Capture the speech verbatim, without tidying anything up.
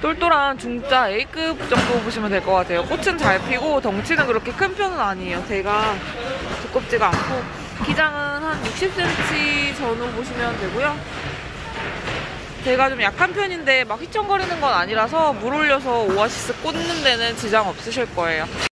똘똘한 중짜 A급 정도 보시면 될 것 같아요. 꽃은 잘 피고 덩치는 그렇게 큰 편은 아니에요. 대가 두껍지가 않고 기장은 한 육십 센티미터 전후 보시면 되고요. 대가 좀 약한 편인데 막 휘청거리는 건 아니라서 물 올려서 오아시스 꽂는 데는 지장 없으실 거예요.